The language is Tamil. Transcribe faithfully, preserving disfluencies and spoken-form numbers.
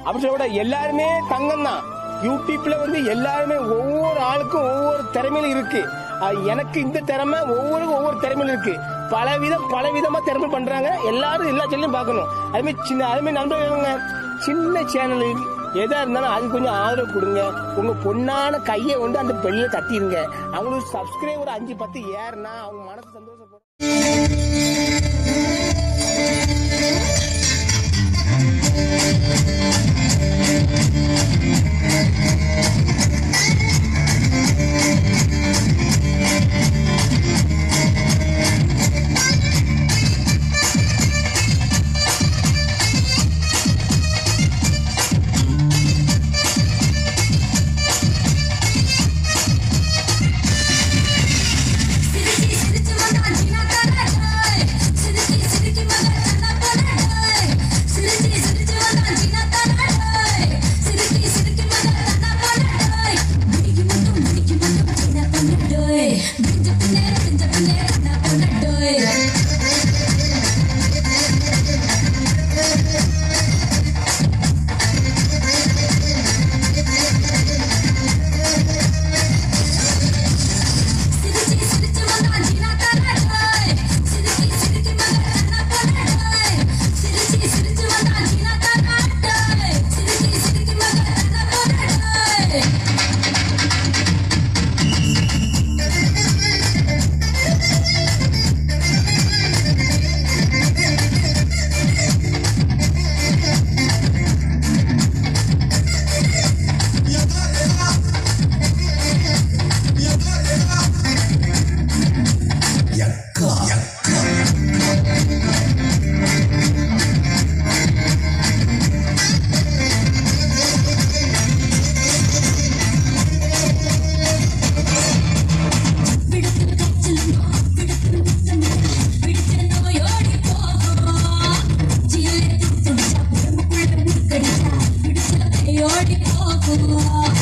அப்படி சொல்ல எல்லாருமே தங்கம் தான். யூடியூப்ல வந்து எல்லாருமே ஒவ்வொரு ஆளுக்கும் ஒவ்வொரு திறமையில இருக்கு. எனக்கு இந்த திறமை, ஒவ்வொருக்கும் ஒவ்வொரு திறமையில இருக்கு. பல விதம் பல விதமா திறமை பண்றாங்க. எல்லாரும் எல்லா சேனலையும் பார்க்கணும். அதுமாதிரி சின்ன அதுமாதிரி நண்பர்கள் சின்ன சேனல் எதா இருந்தாலும் அது கொஞ்சம் ஆதரவு கொடுங்க. உங்க பொண்ணான கையை கொண்டு அந்த பெல்ல தட்டிடுங்க. அவங்களுக்கு சப்ஸ்கிரைபர் அஞ்சு பத்து ஏறுனா அவங்க மனசு சந்தோஷப்படும். Oh